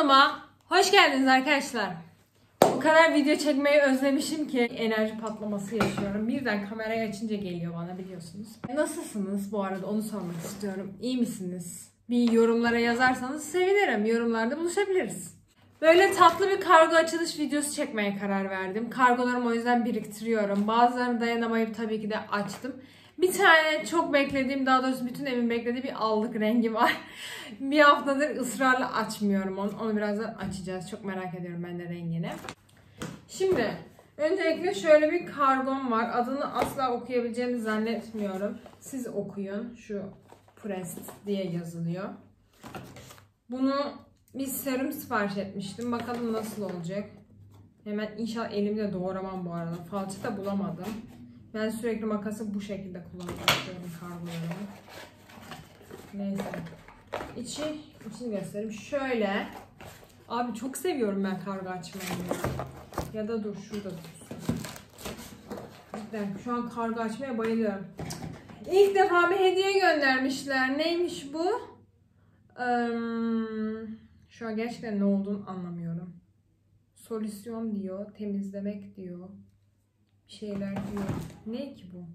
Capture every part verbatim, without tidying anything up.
kanalıma hoş geldiniz arkadaşlar. O kadar video çekmeyi özlemişim ki enerji patlaması yaşıyorum. Birden kamerayı açınca geliyor bana, biliyorsunuz. Nasılsınız bu arada, onu sormak istiyorum. İyi misiniz? Bir yorumlara yazarsanız sevinirim. Yorumlarda buluşabiliriz. Böyle tatlı bir kargo açılış videosu çekmeye karar verdim. Kargolarımı o yüzden biriktiriyorum. Bazılarını dayanamayıp tabii ki de açtım. Bir tane çok beklediğim, daha doğrusu bütün evin beklediği bir allık rengi var. Bir haftadır ısrarla açmıyorum onu. Onu birazdan açacağız. Çok merak ediyorum ben de rengini. Şimdi öncelikle şöyle bir kargom var. Adını asla okuyabileceğimi zannetmiyorum. Siz okuyun. Şu Prest diye yazılıyor. Bunu bir serum sipariş etmiştim. Bakalım nasıl olacak. Hemen inşallah elimle doğramam bu arada. Falçata bulamadım. Ben sürekli makası bu şekilde kullanmak istiyorum kargolarımı. Neyse. İçi, içini göstereyim. Şöyle. Abi çok seviyorum ben kargo açmayı. Ya da dur şurada dursun. Cidden şu an kargo açmaya bayılıyorum. İlk defa bir hediye göndermişler. Neymiş bu? Ee, şu an gerçekten ne olduğunu anlamıyorum. Solüsyon diyor. Temizlemek diyor. Bir şeyler diyor. Ne ki bu?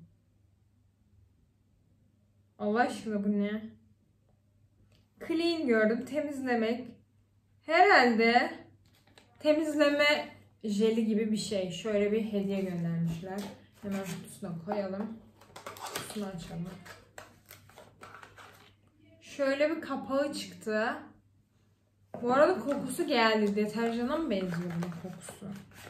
Allah aşkına bu ne? Clean gördüm. Temizlemek. Herhalde temizleme jeli gibi bir şey. Şöyle bir hediye göndermişler. Hemen kutusuna koyalım. Kutusunu açalım. Şöyle bir kapağı çıktı. Bu arada kokusu geldi. Deterjana mı benziyor bunun kokusu?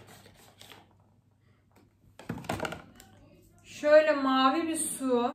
Şöyle mavi bir su.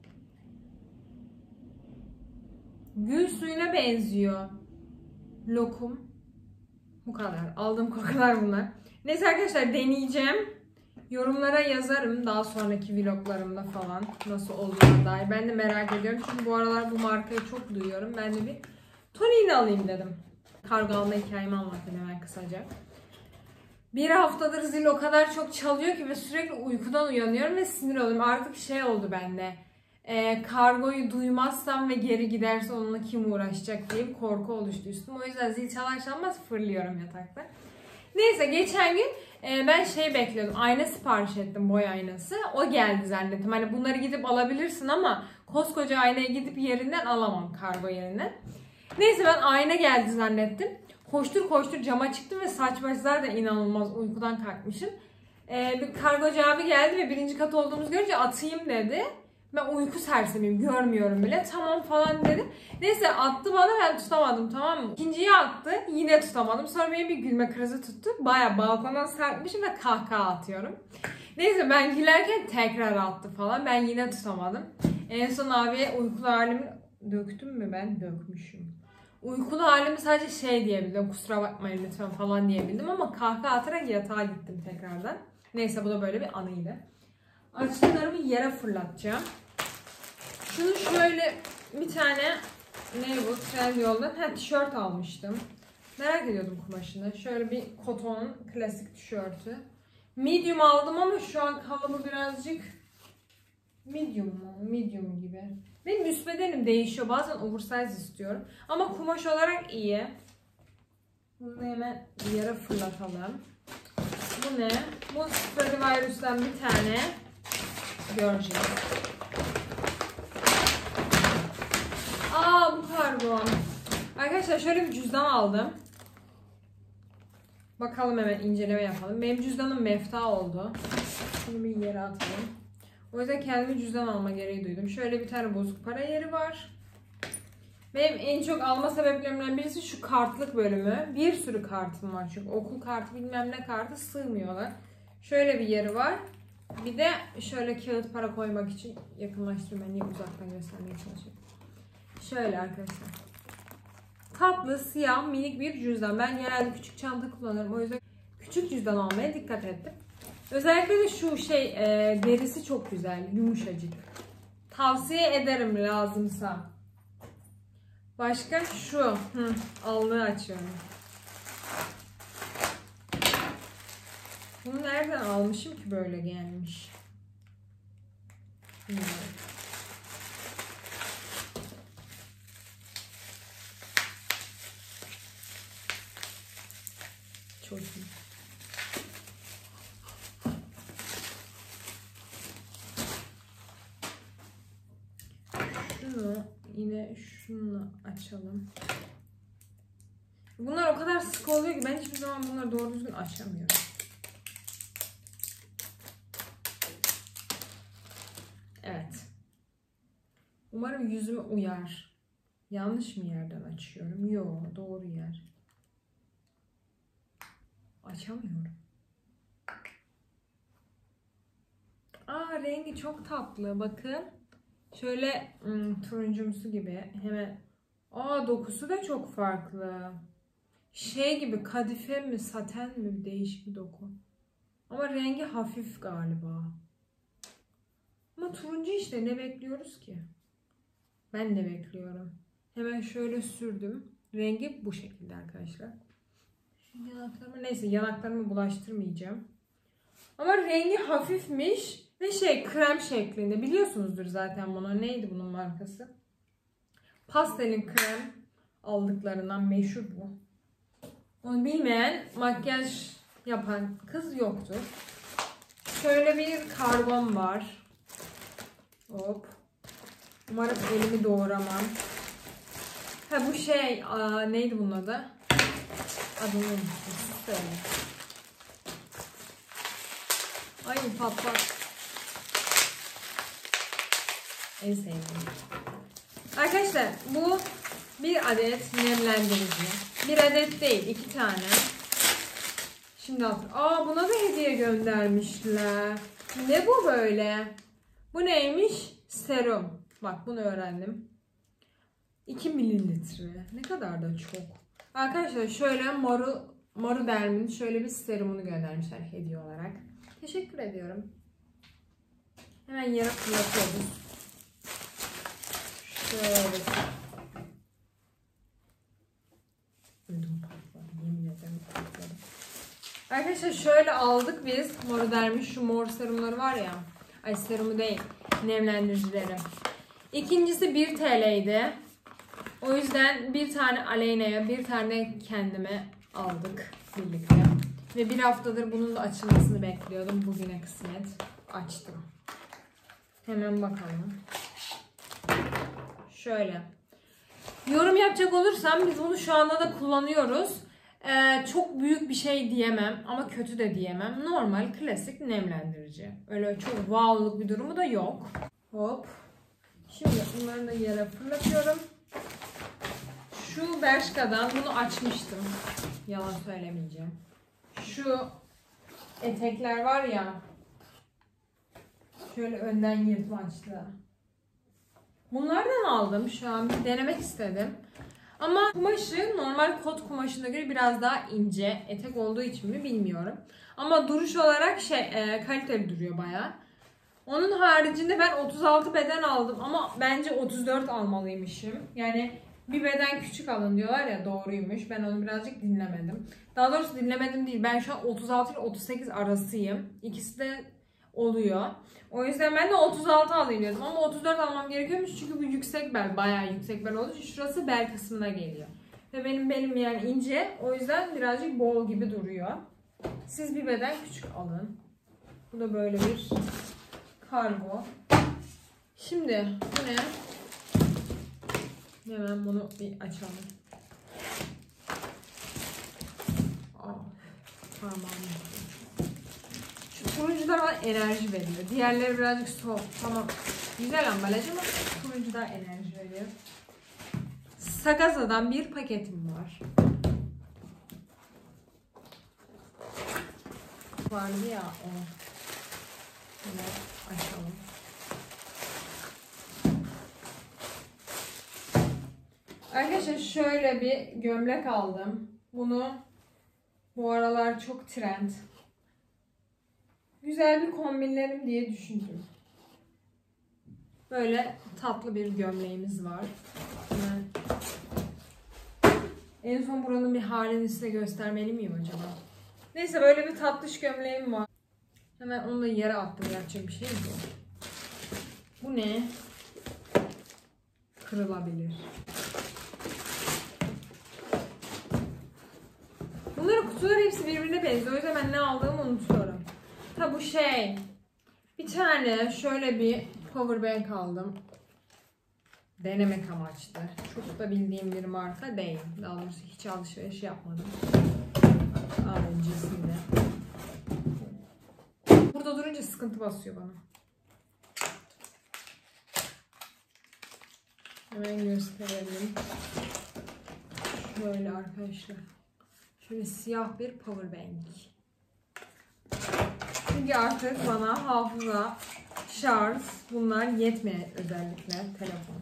Gül suyuna benziyor. Lokum. Bu kadar. Aldığım kokular bunlar. Neyse arkadaşlar, deneyeceğim. Yorumlara yazarım daha sonraki vloglarımda falan nasıl olduğuna dair. Ben de merak ediyorum. Çünkü bu aralar bu markayı çok duyuyorum. Ben de bir toniğini alayım dedim. Kargo alma hikayemi anlatayım hemen kısaca. Bir haftadır zil o kadar çok çalıyor ki ve sürekli uykudan uyanıyorum ve sinir oluyorum. Artık şey oldu bende. E, kargoyu duymazsam ve geri giderse onunla kim uğraşacak diye bir korku oluştu üstüme. O yüzden zil çalar çalmaz fırlıyorum yatakta. Neyse, geçen gün e, ben şey bekliyordum. Ayna sipariş ettim, boy aynası. O geldi zannettim. Hani bunları gidip alabilirsin ama koskoca aynaya gidip yerinden alamam, kargo yerinden. Neyse, ben ayna geldi zannettim. Koştur koştur cama çıktım ve saç başlar da inanılmaz, uykudan kalkmışım. Ee, bir kargocu abi geldi ve birinci kat olduğumuzu görünce atayım dedi. Ben uyku sersemiyim, görmüyorum bile. Tamam falan dedi. Neyse attı bana, ben tutamadım, tamam mı? İkinciyi attı, yine tutamadım. Sonra beni bir gülme krizi tuttu. Baya balkondan sarkmışım ve kahkaha atıyorum. Neyse, ben gülerken tekrar attı falan. Ben yine tutamadım. En son abiye uykulu halimi döktüm mü ben? Dökmüşüm. Uykulu halimi sadece şey diyebildim, kusura bakmayın lütfen falan diyebildim ama kahkaha atarak yatağa gittim tekrardan. Neyse, bu da böyle bir anıydı. Açtıklarımı yere fırlatacağım. Şunu şöyle bir tane, ne bu, Trendyol'dan ha, tişört almıştım. Merak ediyordum kumaşını. Şöyle bir koton klasik tişörtü. Medium aldım ama şu an kalıbı birazcık medium mu? Medium gibi. Benim üst bedenim değişiyor. Bazen oversize istiyorum. Ama kumaş olarak iyi. Bunu hemen bir yere fırlatalım. Bu ne? Bu Stradivarius'tan bir tane göreceğiz. Aa, bu kargo. Arkadaşlar şöyle bir cüzdan aldım. Bakalım, hemen inceleme yapalım. Benim cüzdanım mefta oldu. Şunu bir yere atalım. O yüzden kendime cüzdan alma gereği duydum. Şöyle bir tane bozuk para yeri var. Benim en çok alma sebeplerimden birisi şu kartlık bölümü. Bir sürü kartım var çünkü. Okul kartı, bilmem ne kartı sığmıyorlar. Şöyle bir yeri var. Bir de şöyle kağıt para koymak için yakınlaştırmayı, niye uzaktan göstermeye çalışıyorum. Şöyle arkadaşlar. Tatlı, siyah, minik bir cüzdan. Ben genelde küçük çanta kullanırım. O yüzden küçük cüzdan almaya dikkat ettim. Özellikle de şu şey, e, derisi çok güzel, yumuşacık. Tavsiye ederim lazımsa. Başka şu, hı, allığı açıyorum. Bunu nereden almışım ki böyle gelmiş? Bilmiyorum. Çok iyi. Şunu yine şununla açalım. Bunlar o kadar sık oluyor ki ben hiçbir zaman bunları doğru düzgün açamıyorum. Evet. Umarım yüzüme uyar. Yanlış mı yerden açıyorum? Yok, doğru yer. Açamıyorum. Aa, rengi çok tatlı. Bakın. Şöyle ım, turuncumsu gibi. Hemen. Aa, dokusu da çok farklı. Şey gibi, kadife mi, saten mi, değişik bir doku. Ama rengi hafif galiba. Ama turuncu işte, ne bekliyoruz ki? Ben de bekliyorum. Hemen şöyle sürdüm. Rengi bu şekilde arkadaşlar. Şu yanaklarıma, neyse yanaklarımı bulaştırmayacağım. Ama rengi hafifmiş ve şey, krem şeklinde. Biliyorsunuzdur zaten bunu. Neydi bunun markası? Pastel'in krem aldıklarından meşhur bu. Onu bilmeyen, makyaj yapan kız yoktur. Şöyle bir karbon var. Hop. Umarım elimi doğramam. Ha, bu şey, aa, neydi bunun adı? Adını unuttum. Ay, patlat. En sevdiğim. Arkadaşlar, bu bir adet nemlendirici. Bir adet değil, iki tane. Şimdi hatır. Aa, buna da hediye göndermişler. Ne bu böyle? Bu neymiş? Serum. Bak, bunu öğrendim. iki mililitre. Ne kadar da çok. Arkadaşlar şöyle Moru, Moru Derm'in şöyle bir serumunu göndermişler hediye olarak. Teşekkür ediyorum. Hemen yere fırlatıyoruz. Şöyle. Ödüm patladı. Yemin ederim patladı. Arkadaşlar şöyle aldık biz. Moru Derm'in şu mor serumları var ya. Ay, serumu değil. Nemlendiricileri. İkincisi bir T L'ydi. O yüzden bir tane Aleyna'ya, bir tane kendime aldık birlikte. Ve bir haftadır bunun da açılmasını bekliyordum. Bugüne kısmet. Açtım. Hemen bakalım. Şöyle. Yorum yapacak olursam biz bunu şu anda da kullanıyoruz. Ee, çok büyük bir şey diyemem ama kötü de diyemem. Normal, klasik nemlendirici. Öyle çok wow'luk bir durumu da yok. Hop. Şimdi bunları da yere fırlatıyorum. Şu Bershka'dan bunu açmıştım. Yalan söylemeyeceğim. Şu etekler var ya. Şöyle önden yırtmaçlı. Bunlardan aldım. Şu an bir denemek istedim. Ama kumaşı normal kot kumaşına göre biraz daha ince. Etek olduğu için mi bilmiyorum. Ama duruş olarak şey e, kaliteli duruyor bayağı. Onun haricinde ben otuz altı beden aldım ama bence otuz dört almalıymışım. Yani bir beden küçük alın diyorlar ya, doğruymuş. Ben onu birazcık dinlemedim. Daha doğrusu dinlemedim değil. Ben şu an otuz altı ile otuz sekiz arasıyım. İkisi de oluyor. O yüzden ben de otuz altı alayım dedim. Ama otuz dört almam gerekiyormuş çünkü bu yüksek bel. Bayağı yüksek bel olduğu için şurası bel kısmına geliyor. Ve benim belim yani ince. O yüzden birazcık bol gibi duruyor. Siz bir beden küçük alın. Bu da böyle bir kargo. Şimdi bu ne? Hemen bunu bir açalım. Aa, parmağım. Şu turuncular bana enerji veriyor. Diğerleri birazcık soğuk. Tamam. Güzel ambalaj ama turuncular enerji veriyor. Sakaza'dan bir paketim var. Vardı ya o. Bunu açalım. Arkadaşlar şöyle bir gömlek aldım. Bunu bu aralar çok trend. Güzel bir kombinlerim diye düşündüm. Böyle tatlı bir gömleğimiz var. Hemen en son buranın bir halini size göstermeli miyim acaba? Neyse, böyle bir tatlış gömleğim var. Hemen onu da yere attım. Yapacak bir şey yok. Bu ne? Kırılabilir. Bu Bunların kutuları hepsi birbirine benziyor. O yüzden ben ne aldığımı unutuyorum. Ha bu şey. Bir tane şöyle bir power bank aldım. Denemek amaçlı. Çok da bildiğim bir marka değil. Daha doğrusu hiç alışveriş yapmadım. Daha öncesinde. Burada durunca sıkıntı basıyor bana. Hemen gösterelim. Şöyle arkadaşlar. Şöyle siyah bir power bank. Çünkü artık bana hafıza, şarj bunlar yetmeyen özellikler telefon.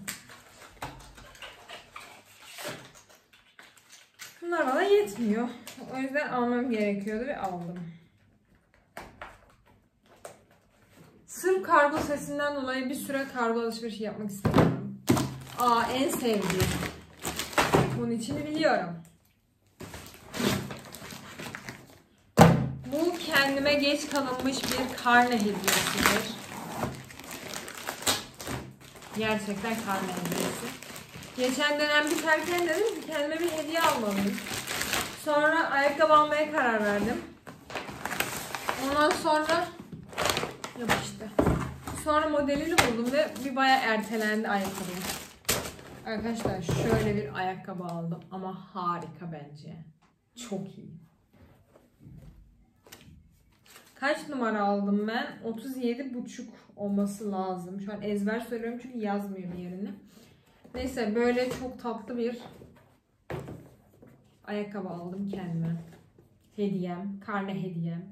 Bunlar bana yetmiyor. O yüzden almam gerekiyordu ve aldım. Sırf kargo sesinden dolayı bir süre kargo alışverişi yapmak istiyorum. Aa, en sevdiğim. Bunun için biliyorum. Bu kendime geç kalınmış bir karne hediyesidir. Gerçekten karne hediyesi. Geçen dönem biterken dedim ki kendime bir hediye almalıyım. Sonra ayakkabı almaya karar verdim. Ondan sonra yapıştı. Sonra modelini buldum ve bir bayağı ertelendi ayakkabım. Arkadaşlar şöyle bir ayakkabı aldım ama harika bence. Çok iyi. Kaç numara aldım ben? otuz yedi buçuk olması lazım. Şu an ezber söylüyorum çünkü yazmıyor bir yerini. Neyse böyle çok tatlı bir ayakkabı aldım kendime. Hediyem, karne hediyem.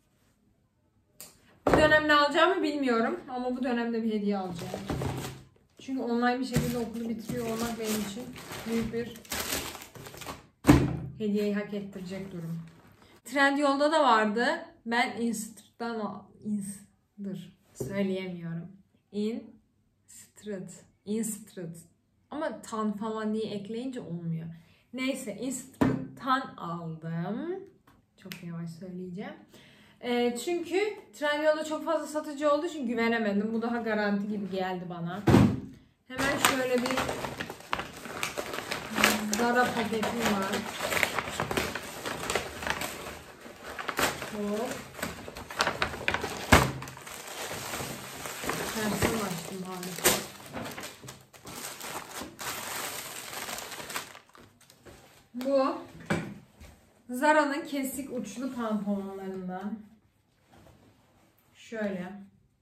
Bu dönem ne alacağımı bilmiyorum ama bu dönemde bir hediye alacağım. Çünkü online bir şekilde okulu bitiriyor olmak benim için büyük bir hediyeyi hak ettirecek durum. Trendyol'da da vardı. Ben Insta'dan Instır söyleyemiyorum. Instrt, Instrt. Ama tan falan diye ekleyince olmuyor. Neyse Instrt'tan aldım. Çok yavaş söyleyeceğim. E, çünkü Trendyol'da çok fazla satıcı olduğu için güvenemedim. Bu daha garanti gibi geldi bana. Hemen şöyle bir Zara paketim var. Hop. Tersini açtım harika. Bu Zara'nın kesik uçlu pantolonlarından. Şöyle.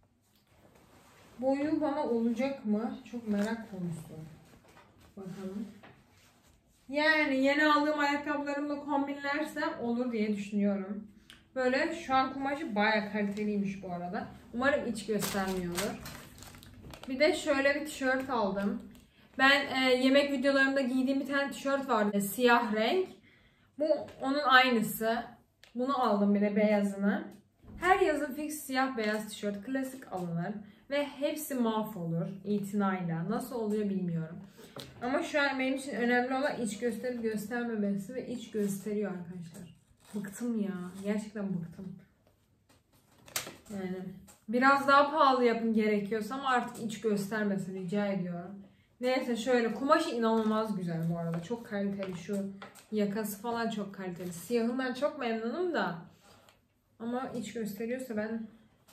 Boyu bana olacak mı? Çok merak konusu. Bakalım. Yani yeni aldığım ayakkabılarımla kombinlersem olur diye düşünüyorum. Böyle şu an kumaşı bayağı kaliteliymiş bu arada. Umarım iç göstermiyordur. Bir de şöyle bir tişört aldım. Ben e, yemek videolarımda giydiğim bir tane tişört vardı. Siyah renk. Bu onun aynısı. Bunu aldım bir de beyazını. Her yazın fix siyah beyaz tişört klasik alınır. Ve hepsi mahvolur itinayla. Nasıl oluyor bilmiyorum. Ama şu an benim için önemli olan iç gösterip göstermemesi ve iç gösteriyor arkadaşlar. Bıktım ya. Gerçekten bıktım. Yani biraz daha pahalı yapın gerekiyorsa ama artık iç göstermesin rica ediyorum. Neyse şöyle kumaşı inanılmaz güzel bu arada. Çok kaliteli, şu yakası falan çok kaliteli. Siyahından çok memnunum da. Ama iç gösteriyorsa ben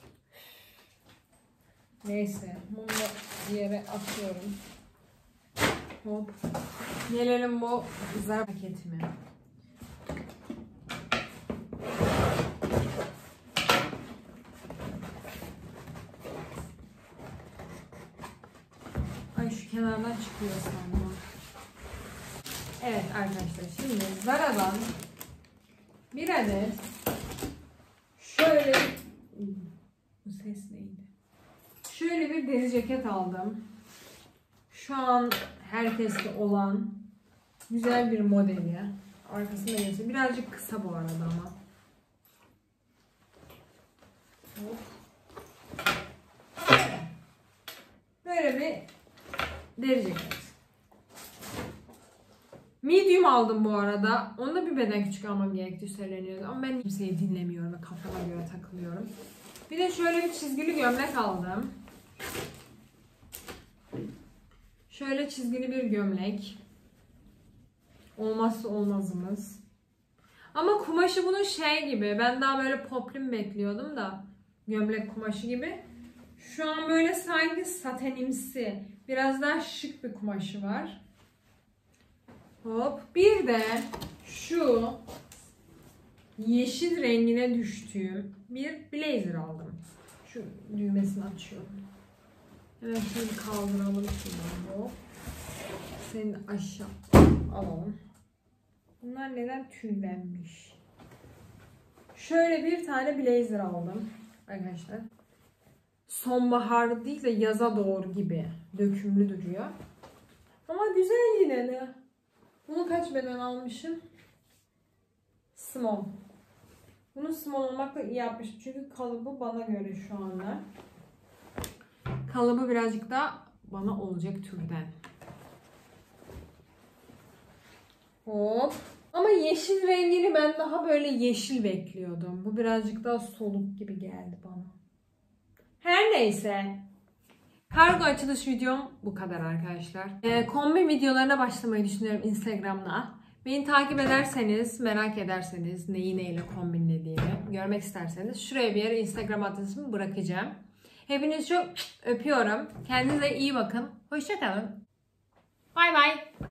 neyse bunu bir yere atıyorum. Hop. Gelelim bu Zara paketime. Ay şu kenardan çıkıyor sanırım. Evet arkadaşlar şimdi Zara'dan bir adet şöyle bu ses neydi? Şöyle bir deri ceket aldım. Şu an herkeste olan güzel bir modeli. Arkasında yazıyor. Birazcık kısa bu arada ama. Hop. Böyle bir deri ceket. Medium aldım bu arada. Onda bir beden küçük almam gerektiği söyleniyordu. Ama ben kimseyi dinlemiyorum ve kafama göre takılıyorum. Bir de şöyle bir çizgili gömlek aldım. Şöyle çizgili bir gömlek. Olmazsa olmazımız. Ama kumaşı bunun şey gibi. Ben daha böyle poplin bekliyordum da. Gömlek kumaşı gibi. Şu an böyle sanki satenimsi. Biraz daha şık bir kumaşı var. Hop. Bir de şu yeşil rengine düştüğüm bir blazer aldım. Şu düğmesini açıyorum. Hemen şöyle kaldıralım şuradan. Hop. Seni aşağı alalım. Bunlar neden tüllenmiş? Şöyle bir tane blazer aldım arkadaşlar. Sonbahar değil de yaza doğru gibi dökümlü duruyor. Ama güzel yine de. Bunu kaç beden almışım? Small. Bunu small olmakla iyi yapmışım. Çünkü kalıbı bana göre şu anda. Kalıbı birazcık da bana olacak türden. Hop. Ama yeşil rengini ben daha böyle yeşil bekliyordum. Bu birazcık daha soluk gibi geldi bana. Her neyse. Kargo açılış videom bu kadar arkadaşlar. Ee, kombin videolarına başlamayı düşünüyorum Instagram'da. Beni takip ederseniz, merak ederseniz neyi neyle kombinlediğimi görmek isterseniz şuraya bir yere Instagram adresimi bırakacağım. Hepinizi çok öpüyorum. Kendinize iyi bakın. Hoşça kalın. Bay bay.